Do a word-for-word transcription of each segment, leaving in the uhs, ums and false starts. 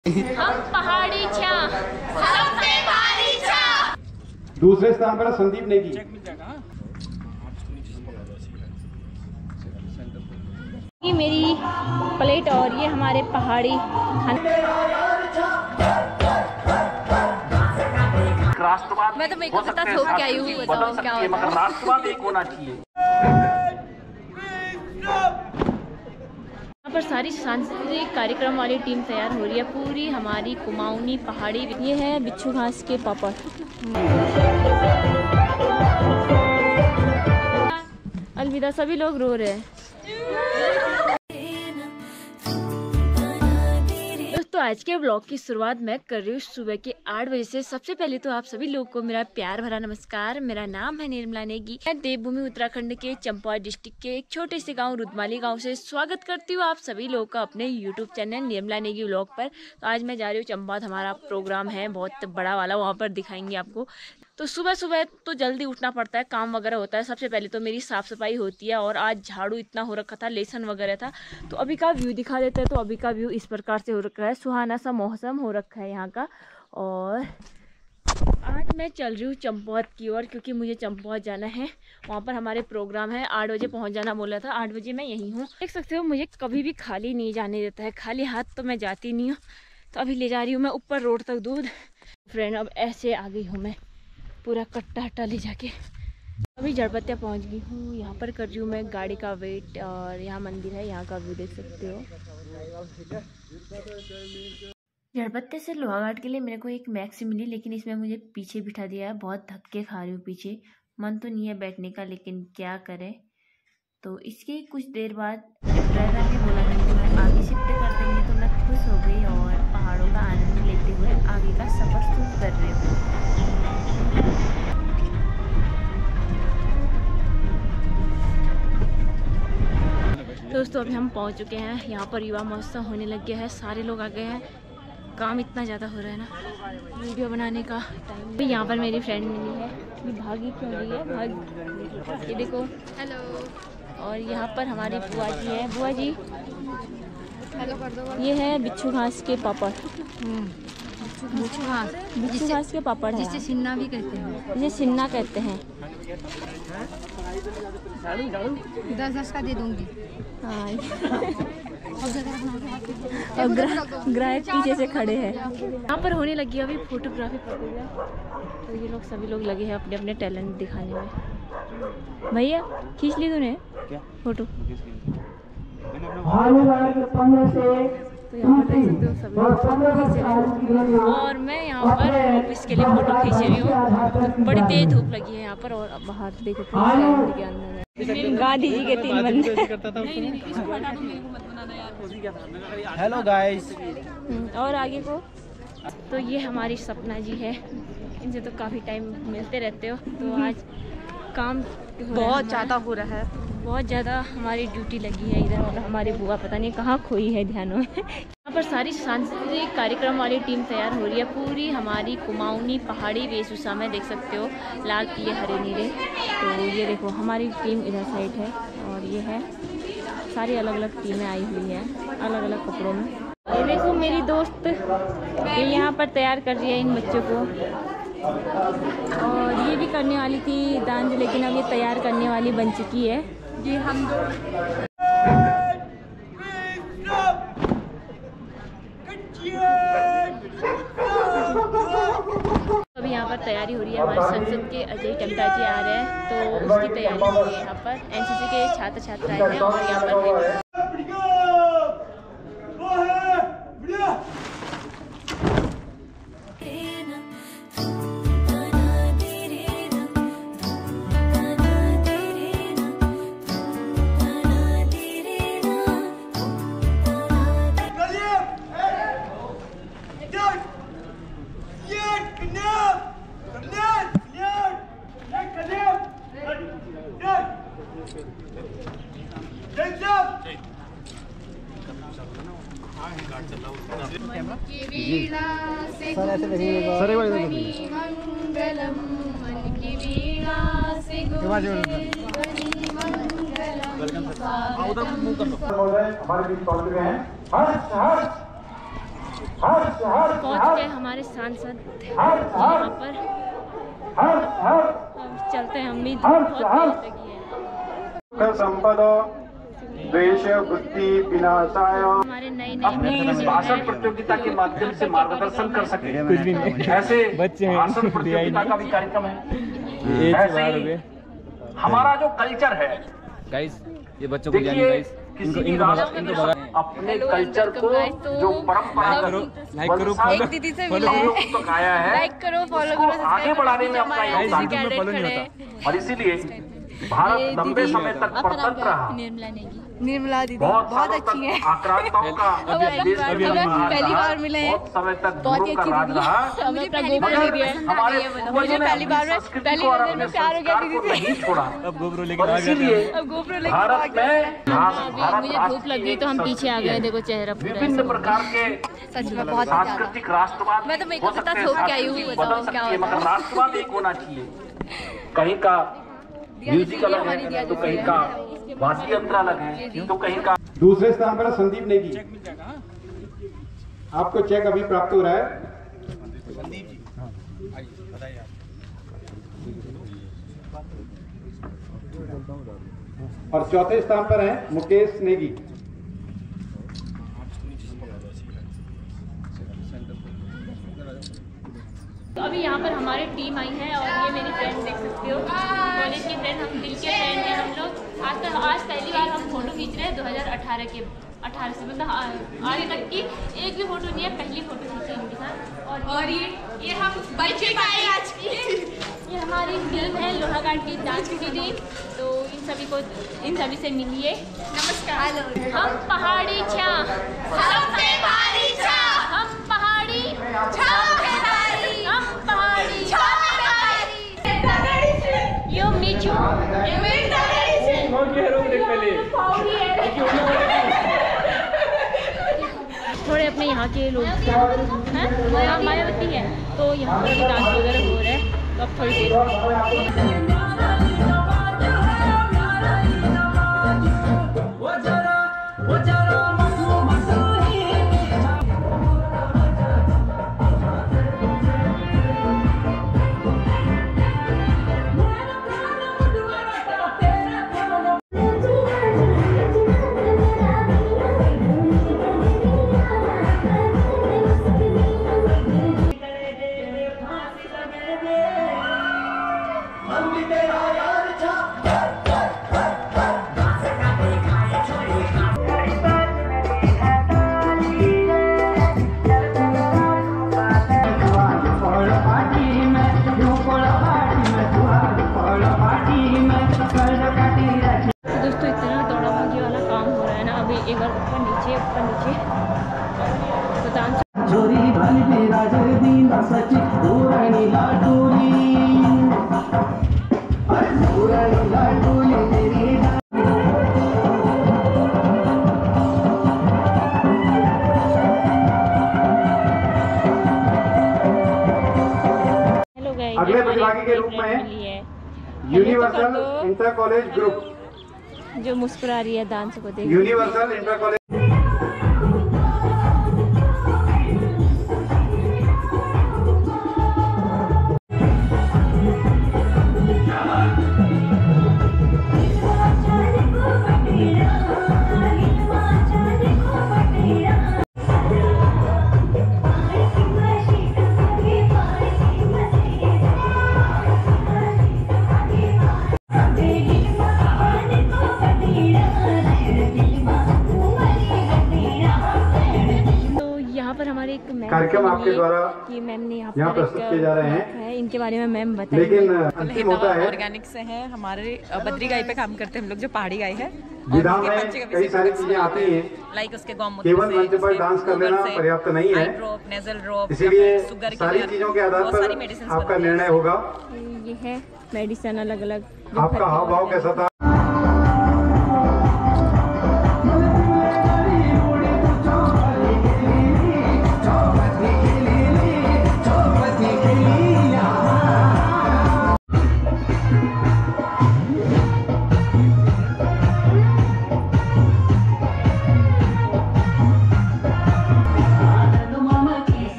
हम पहाड़ी छा सबसे भारी छा। दूसरे स्थान पर संदीप नेगी। ये मेरी प्लेट और ये हमारे पहाड़ी राष्ट्रवाद मैं तो मेरे को पता थोक के आई हूँ, बताओ क्या होता है। राष्ट्रवाद एक होना चाहिए। यहाँ पर सारी सांस्कृतिक कार्यक्रम वाली टीम तैयार हो रही है, पूरी हमारी कुमाऊनी पहाड़ी। ये है बिच्छू घास के पापड़। अलविदा, सभी लोग रो रहे हैं। तो आज के ब्लॉग की शुरुआत मैं कर रही हूँ सुबह के आठ बजे से। सबसे पहले तो आप सभी लोगों को मेरा प्यार भरा नमस्कार। मेरा नाम है निर्मला नेगी। मैं देवभूमि उत्तराखंड के चंपावत डिस्ट्रिक्ट के एक छोटे से गांव रुद्रमाली गांव से स्वागत करती हूँ आप सभी लोगों का अपने YouTube channel Nirmala Negi blog पर। तो आज मैं जा रही हूँ चंपावत, हमारा प्रोग्राम है बहुत बड़ा वाला, वहाँ पर दिखाएंगे आपको। तो सुबह सुबह तो जल्दी उठना पड़ता है, काम वगैरह होता है। सबसे पहले तो मेरी साफ़ सफाई होती है और आज झाड़ू इतना हो रखा था, लेसन वगैरह था। तो अभी का व्यू दिखा देते हैं। तो अभी का व्यू इस प्रकार से हो रखा है, सुहाना सा मौसम हो रखा है यहाँ का। और आज मैं चल रही हूँ चंपावत की ओर, क्योंकि मुझे चंपावत जाना है। वहाँ पर हमारे प्रोग्राम है, आठ बजे पहुँच जाना बोला था। आठ बजे मैं यहीं हूँ। देख सकते हो मुझे कभी भी खाली नहीं जाने देता है, खाली हाथ तो मैं जाती नहीं हूँ। तो अभी ले जा रही हूँ मैं ऊपर रोड तक दूध। फ्रेंड अब ऐसे आ गई हूँ मैं, पूरा कट्टा हट्टा ले जाके। अभी जड़बत्तिया पहुंच गई हूँ। यहाँ पर कर रही हूँ मैं गाड़ी का वेट। और यहाँ मंदिर है, यहाँ का व्यू देख सकते हो। जड़बत्ते से लोहाघाट के लिए मेरे को एक मैक्सी मिली, लेकिन इसमें मुझे पीछे बिठा दिया है। बहुत धक्के खा रही हूँ पीछे, मन तो नहीं है बैठने का, लेकिन क्या करें। तो इसके कुछ देर बाद ड्राइवर ने बोला कि तुम्हें आगे शिफ्ट कर देंगे। तो मैं खुश हो गई और पहाड़ों का आनंद लेते हुए आगे का सफ़र शुरू कर रही हूँ। दोस्तों अभी हम पहुंच चुके हैं। यहाँ पर युवा महोत्सव होने लग गया है, सारे लोग आ गए हैं। काम इतना ज़्यादा हो रहा है ना, वीडियो बनाने का टाइम भी। यहाँ पर मेरी फ्रेंड मिली है, ये भागी क्यों रही है, भाग, ये देखो। हेलो। और यहाँ पर हमारी बुआ जी है। बुआ जी हेलो कर दो। ये है बिच्छू घास के पापड़। बिच्छू घास बिच्छू घास के पापड़ है, जिसे सिन्ना भी कहते हैं। जिसे सिन्ना कहते हैं। दस दस का दे दूंगी। हाँ। और ग्राहक पीछे से खड़े हैं। यहाँ पर होने लगी अभी फोटोग्राफी प्रतियोगिता। तो ये लोग सभी लोग लगे हैं अपने अपने टैलेंट दिखाने में। भैया खींच ली तूने क्या फोटो? तो यहाँ पर देख सकते हो सभी लोग फोटो खींच रहे हैं और मैं यहाँ पर ऑफिस के लिए फोटो खींच रही हूँ। बड़ी तेज धूप लगी है यहाँ पर। और बाहर देखो के अंदर गांधी जी के तीन मंदिर। Hello guys. और आगे को तो ये हमारी सपना जी है, इनसे तो काफ़ी टाइम मिलते रहते हो। तो आज काम बहुत ज़्यादा हो रहा है, बहुत ज़्यादा हमारी ड्यूटी लगी है इधर। और हमारी बुआ पता नहीं कहाँ खोई है ध्यानों में। यहाँ पर सारी सांस्कृतिक कार्यक्रम वाली टीम तैयार हो रही है, पूरी हमारी कुमाऊनी पहाड़ी वेशभूषा में। देख सकते हो लाल पीले हरे नीले। तो ये देखो हमारी टीम इधर साइड है और ये है सारी अलग अलग टीमें आई हुई है अलग अलग कपड़ों में। ये देखो मेरी दोस्त ये यहाँ पर तैयार कर रही है इन बच्चों को। और ये भी करने वाली थी डांस, लेकिन अब ये तैयार करने वाली बन चुकी है। जी हम अभी यहाँ पर तैयारी हो रही है। हमारे संसद के अजय टमटा जी आ रहे हैं, तो उसकी तैयारी हो रही है। यहाँ पर एनसीसी के छात्र छात्राएं हैं और यहाँ पर हमारे बीच पहुंच चुके हैं। हर्ष हर्ष पहुंच गए हमारे सांसद यहाँ पर। अब चलते हैं, हम भी बहुत देर लगी है। संपदा द्वेष बुद्धि विनाशाय। हमारे नए नए भाषण प्रतियोगिता के माध्यम से मार्गदर्शन कर सके, कुछ भी नहीं ऐसे भाषण प्रतियोगिता का भी कार्यक्रम है। ऐसे ही हमारा जो कल्चर है गाइस, ये बच्चों को देखिए, किसी इनको इनको अपने कल्चर को जो परंपरा लाइक करो, एक दीदी से मिले तक आया है, लाइक करो, फॉलो करो, आगे बढ़ाने में अपना योगदान, और इसीलिए भारत लंबे समय तक परतंत्र रहा। निर्मला दीदी बहुत, बहुत अच्छी है। आक्रांताओं का पहली बार मिले, बहुत समय तक बहुत गुरु का राज रहा। मुझे पहली बार मिली है। हमारे मुझे पहली बार में पहली बार में प्यार हो गया दीदी से। नहीं छोड़ा, अब गोबरो लेके और इसीलिए अब गोप्रो लेके भारत में भारत मुझे धूप लग गई तो हम पीछे आ गए। देखो चेहरा पूरा विभिन्न प्रकार के सच में बहुत सांस्कृतिक राष्ट्रवाद मैं तो मेरे को पता थोक के आई हूँ, बदल बताओ सकती क्या है, होता मगर राष्ट्रवाद एक होना चाहिए। कहीं का म्यूजिक अलग है तो कहीं का वाद्य यंत्र अलग है तो कहीं का। दूसरे स्थान पर संदीप नेगी। आपको चेक अभी प्राप्त हो रहा है। और चौथे स्थान पर है मुकेश नेगी। तो अभी यहाँ पर हमारी टीम आई है और ये मेरी फ्रेंड देख सकते हो, कॉलेज की फ्रेंड, हम दिल के फ्रेंड हैं हम लोग। आज तक आज पहली बार हम फोटो खींच रहे हैं दो हज़ार अठारह के अठारह से, मतलब आगे तक की एक भी फोटो नहीं है, पहली फोटो खींची इनके साथ। और, और ये ये हम बच्चे पाए आज की ये हमारी फिल्म है लोहा घाट की डांस की टीम। तो इन सभी को इन सभी से मिलिए। नमस्कार। हम पहाड़ी छा हम पहाड़ी छा हम पहाड़ी हम पहाड़ी यो मीचू थोड़े अपने यहाँ के लोग हैं, माया मायावती है, तो यहाँ पर भी डांस वगैरह हो रहा है। तो अब थोड़ी देर एक बार ऊपर नीचे ऊपर नीचे तो डांस अगले प्रतिभागी के रूप में यूनिवर्सल इंटर कॉलेज ग्रुप जो मुस्कुरा रही है डांस को देख। यूनिवर्सल इंटर कॉलेज कार्यक्रम आपके द्वारा कि मैम ने यहाँ प्रस्तुत किए जा रहे हैं, इनके बारे में मैम बताइए। लेकिन अंतिम होता है ऑर्गेनिक से है, हमारे बद्री गाय पे काम करते हैं हम लोग, जो पहाड़ी गाय है। विधा में कई सारी चीजें आती हैं, लाइक उसके गौमूत्र केवल मंच पर डांस कर लेना पर्याप्त नहीं है, इसीलिए सारी चीजों के आधार पर आपका निर्णय होगा। ये है मेडिसिन अलग अलग। आपका हाव भाव कैसा था?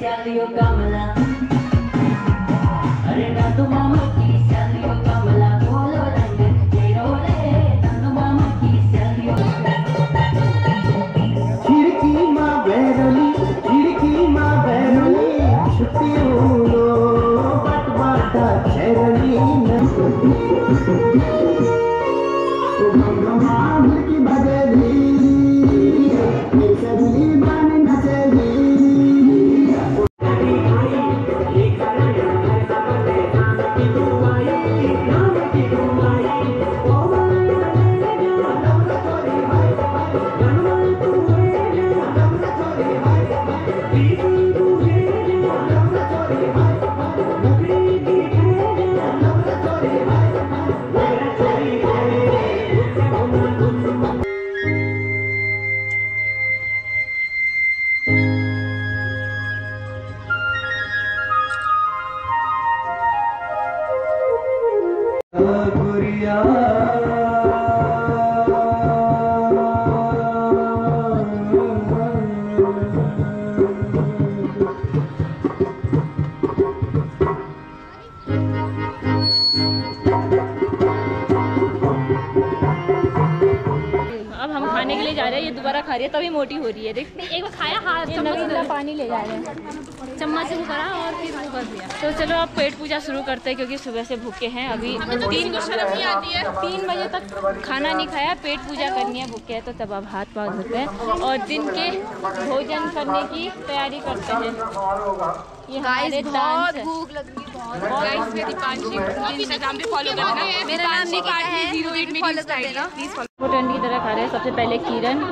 खाने के लिए जा रहे हैं, ये दोबारा खा रही है तभी मोटी हो रही है। देख एक बार खाया, हाँ चम्मच पानी ले जा रहे हैं, चम्मच से वो करा और फिर वो कर दिया। तो चलो अब पेट पूजा शुरू करते हैं क्योंकि सुबह से भूखे हैं। अभी तीन शर्म नहीं आती है, तीन बजे तक खाना नहीं खाया, पेट पूजा करनी है, भूखे हैं। तो तब अब हाथ पाँव धोते हैं और दिन के भोजन करने की तैयारी करते हैं। ये हमारे बहुत भूख लग रही है, बहुत। मेरी पांची इंस्टाग्राम पे फॉलो करना, मेरा नाम निकिता है, जीरो एट मेरी स्टाइल है, प्लीज फॉलो। वो ट्रेंड की तरह खा रहे हैं। सबसे पहले किरण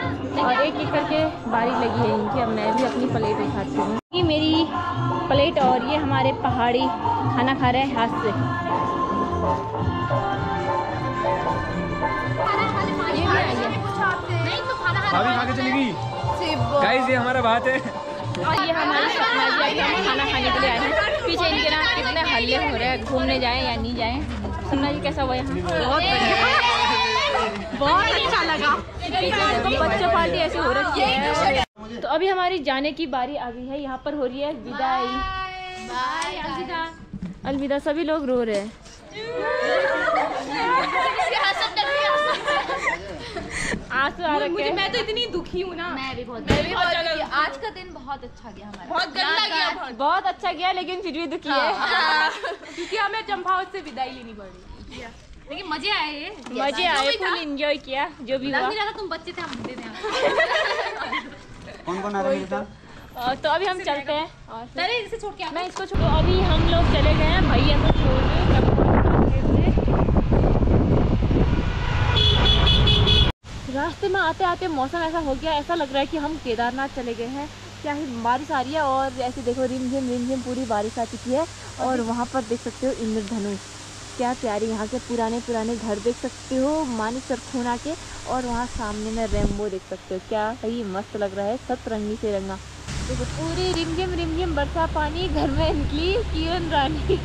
और एक एक करके बारी लगी है इनकी। अब मैं भी अपनी प्लेट उठाती हूँ, ये मेरी प्लेट और ये हमारे पहाड़ी खाना खा रहे हैं हाथ से। ये भी आई है, भाभी खा के चली गई। गाइस ये हमारा बात है और ये हमारी सपना जी। अभी हम खाना खाने के लिए आए हैं। पीछे इनके नाम कितने हल्ले हो रहे हैं, घूमने जाएं या नहीं जाएं। सपना जी कैसा हुआ यहाँ? बहुत बढ़िया, बहुत अच्छा लगा। तो बच्चों पार्टी ऐसी हो रही है। तो अभी हमारी जाने की बारी आ गई है। यहाँ पर हो रही है विदाई। बाय अलविदा। अलविदा। सभी लोग रो रहे हैं। आंसू आ रखे हैं। मैं तो इतनी दुखी हूँ ना। मैं भी बहुत मैं भी बहुत आज का दिन बहुत अच्छा गया हमारा, बहुत गंदा गया, बहुत बहुत अच्छा गया, लेकिन फिर भी दुखी है क्योंकि हमें चंपावत से विदाई लेनी पड़ी। लेकिन मजे आए, मजे आए, फुल एंजॉय किया जो भी हुआ। तुम बच्चे थे, हम बूढ़े थे। कौन कौन आ रहा है बेटा? तो अभी हम चलते हैं और चले इसे छोड़ के मैं इसको छोड़ो। अभी हम लोग चले गए हैं भैया को छोड़ने। रास्ते में आते आते मौसम ऐसा हो गया, ऐसा लग रहा है कि हम केदारनाथ चले गए हैं। क्या ही बारिश आ रही है और ऐसे देखो रिमझिम रिमझिम पूरी बारिश आ चुकी है। और वहाँ पर देख सकते हो इंद्रधनुष, क्या प्यारे यहाँ के पुराने पुराने घर देख सकते हो मानेसर खूना के। और वहाँ सामने में रेनबो देख सकते हो, क्या ही मस्त लग रहा है, सतरंगी से रंगा। देखो पूरी रिमझिम रिमझिम बरसा पानी, घर में निकली किरण रानी।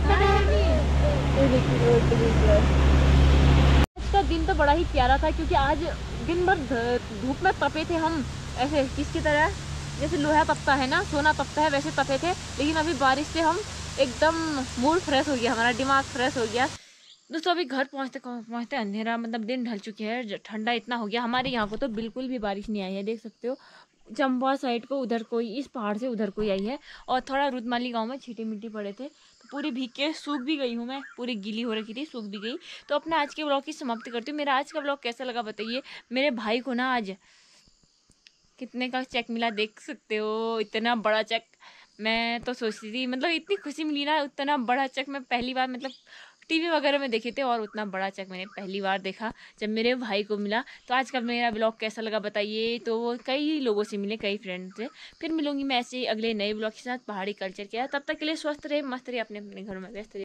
आज का दिन तो बड़ा ही प्यारा था क्योंकि आज दिन भर धूप में तपे थे हम, ऐसे किसकी तरह, जैसे लोहा तपता है ना, सोना तपता है, वैसे तपे थे। लेकिन अभी बारिश से हम एकदम मूड फ्रेश हो गया, हमारा दिमाग फ्रेश हो गया। दोस्तों अभी घर पहुंचते पहुंचते अंधेरा, मतलब दिन ढल चुकी है, ठंडा इतना हो गया। हमारे यहाँ को तो बिल्कुल भी बारिश नहीं आई है, देख सकते हो। चंबा साइड को उधर कोई, इस पहाड़ से उधर कोई आई है। और थोड़ा रुदमाली गांव में छीटे मिट्टी पड़े थे, तो पूरी भीग के सूख भी गई हूँ मैं, पूरी गीली हो रखी थी, सूख भी गई। तो अपने आज के ब्लॉग की समाप्ति करती हूँ। मेरा आज का ब्लॉग कैसा लगा बताइए। मेरे भाई को ना आज कितने का चेक मिला देख सकते हो, इतना बड़ा चेक। मैं तो सोचती थी, मतलब इतनी खुशी मिली ना, उतना बड़ा चेक मैं पहली बार, मतलब टीवी वगैरह में देखे थे, और उतना बड़ा चेक मैंने पहली बार देखा जब मेरे भाई को मिला। तो आज का मेरा ब्लॉग कैसा लगा बताइए। तो कई लोगों से मिले, कई फ्रेंड से। फिर मिलूंगी मैं ऐसे अगले नए ब्लॉग के साथ पहाड़ी कल्चर के। तब तक के लिए स्वस्थ रहे, मस्त रहे, अपने अपने घरों में व्यस्त रहे।